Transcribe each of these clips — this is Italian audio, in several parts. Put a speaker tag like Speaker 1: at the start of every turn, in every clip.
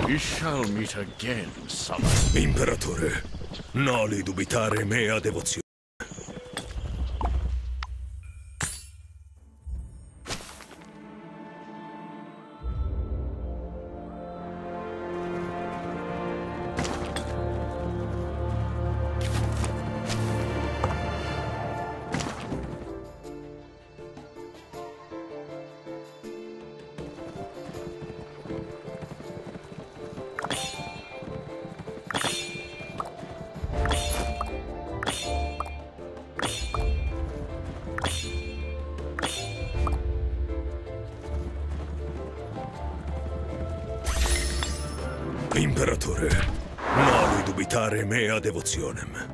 Speaker 1: We shall meet again, summer.
Speaker 2: Imperatore, noli dubitare mea devozione. Imperatore, noli dubitare mea devozionem.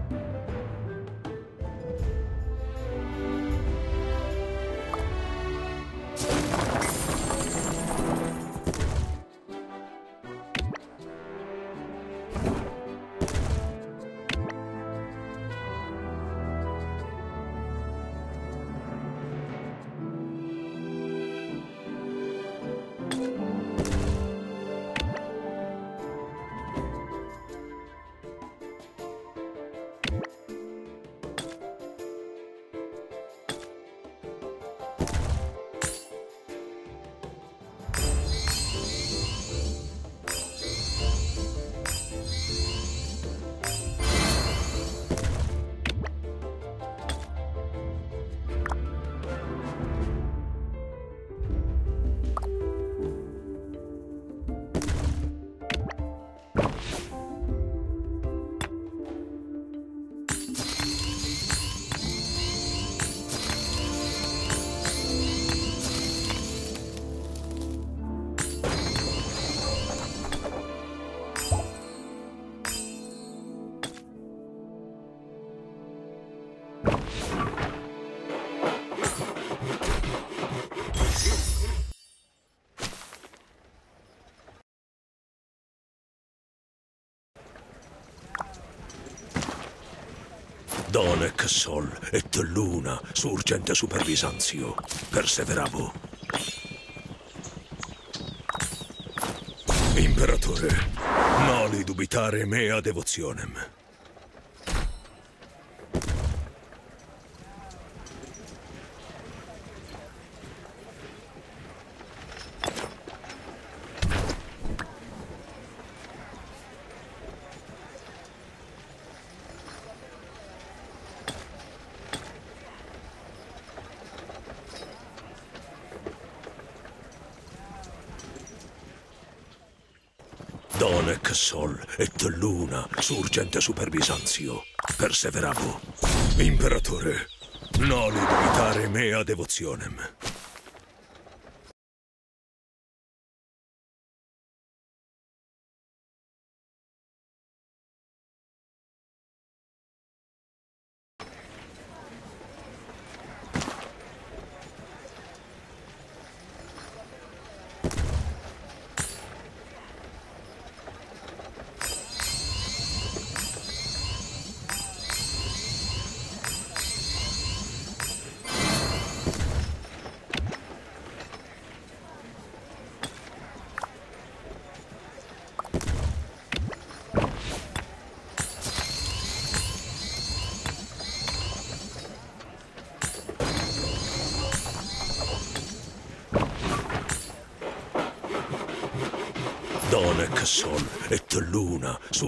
Speaker 2: Donec sol et luna surgente super Bisanzio. Perseveravo. Imperatore, noli dubitare mea devozionem. Donec sol et luna surgente super Bisanzio. Perseveravo. Imperatore, noli dubitare mea devozionem. Donec sol et luna su...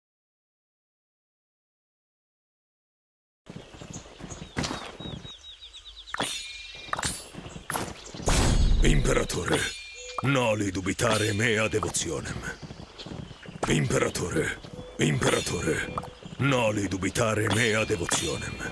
Speaker 2: Imperatore, noli dubitare mea devozionem. Imperatore, noli dubitare mea devozionem.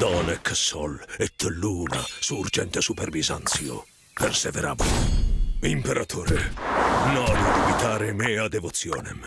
Speaker 2: Donec sol et luna surgente super Bisanzio. Perseverabo. Imperatore, noli dubitare mea devotionem.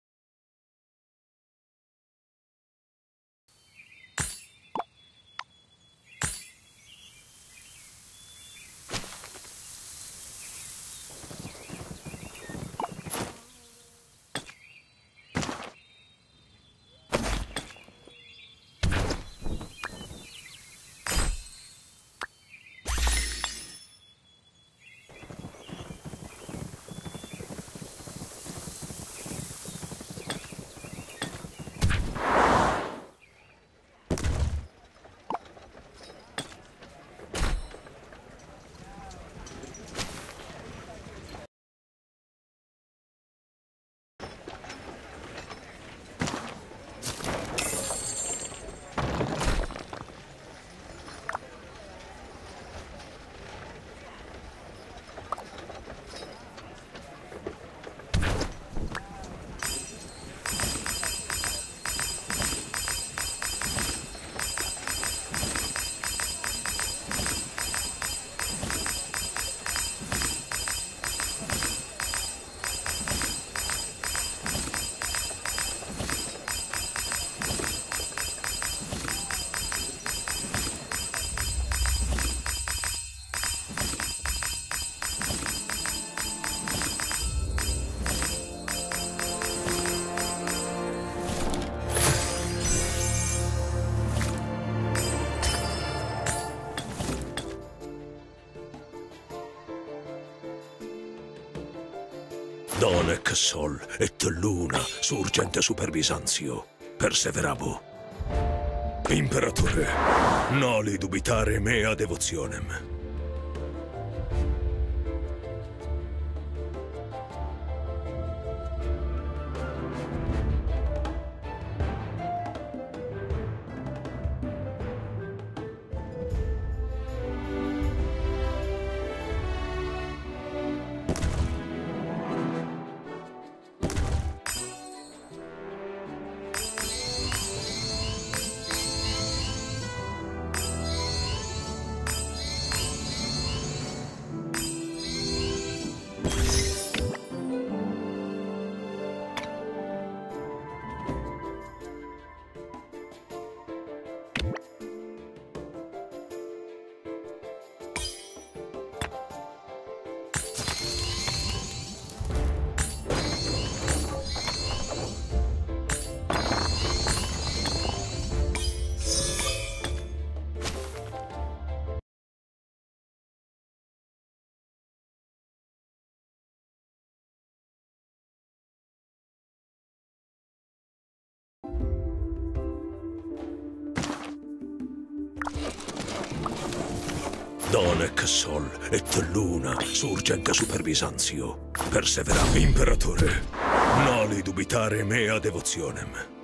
Speaker 2: Donec sol et luna surgente super Bisanzio. Perseverabo. Imperatore, noli dubitare mea devotionem. Donec sol et luna surgente super Bisanzio. Perseverabo. Imperatore, noli dubitare mea devotionem.